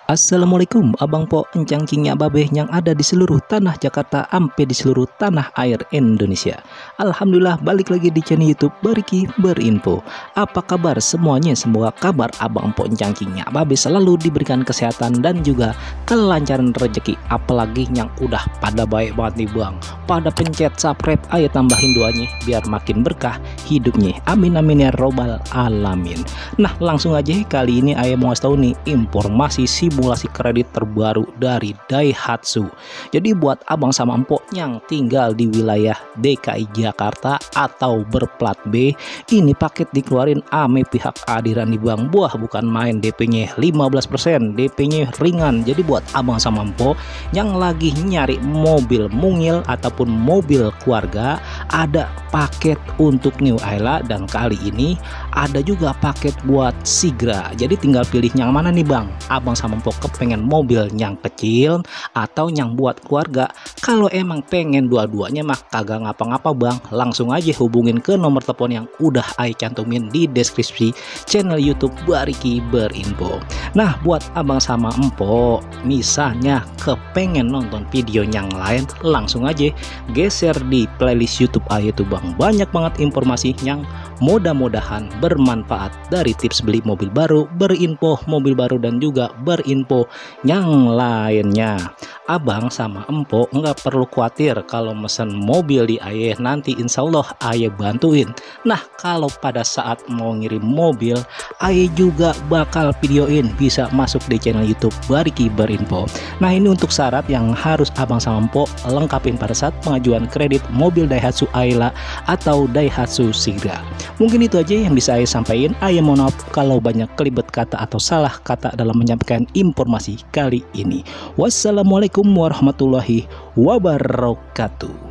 Assalamualaikum abang po encang cingnya babeh yang ada di seluruh tanah Jakarta ampe di seluruh tanah air Indonesia. Alhamdulillah balik lagi di channel YouTube Bariki Berinfo. Apa kabar semuanya? Semoga kabar abang po encang cingnya babeh selalu diberikan kesehatan dan juga kelancaran rezeki. Apalagi yang udah pada baik banget nih bang, pada pencet subscribe ayo tambahin doanya biar makin berkah hidupnya. Amin amin ya robbal alamin. Nah langsung aja kali ini ayo mau ngasih tahu nih informasi simulasi kredit terbaru dari Daihatsu. Jadi buat abang sama empok yang tinggal di wilayah DKI Jakarta atau berplat B, ini paket dikeluarin ame pihak adiran di bang. Buah bukan main, DP-nya 15%, DP-nya ringan. Jadi buat abang sama empok yang lagi nyari mobil mungil ataupun mobil keluarga, ada paket untuk New Ayla dan kali ini ada juga paket buat Sigra. Jadi tinggal pilih yang mana nih bang, abang sama empok kepengen mobil yang kecil atau yang buat keluarga. Kalau emang pengen dua-duanya mah kagak ngapa-ngapa bang, langsung aja hubungin ke nomor telepon yang udah ay cantumin di deskripsi channel YouTube Bariki Berinfo. Nah buat abang sama empok misalnya kepengen nonton video yang lain, langsung aja geser di playlist YouTube aja tuh bang. Banyak banget informasi yang mudah-mudahan bermanfaat, dari tips beli mobil baru, berinfo mobil baru dan juga berinfo yang lainnya. Abang sama empok nggak perlu khawatir kalau mesen mobil di ayah, nanti insya Allah ayah bantuin. Nah kalau pada saat mau ngirim mobil ayah juga bakal videoin, bisa masuk di channel YouTube Bariki Berinfo. Nah ini untuk syarat yang harus abang sama empok lengkapin pada saat pengajuan kredit mobil Daihatsu Ayla atau Daihatsu Sigra. Mungkin itu aja yang bisa ayah sampaikan. Ayah mohon maaf kalau banyak kelibet kata atau salah kata dalam menyampaikan informasi kali ini. Wassalamualaikum warahmatullahi wabarakatuh.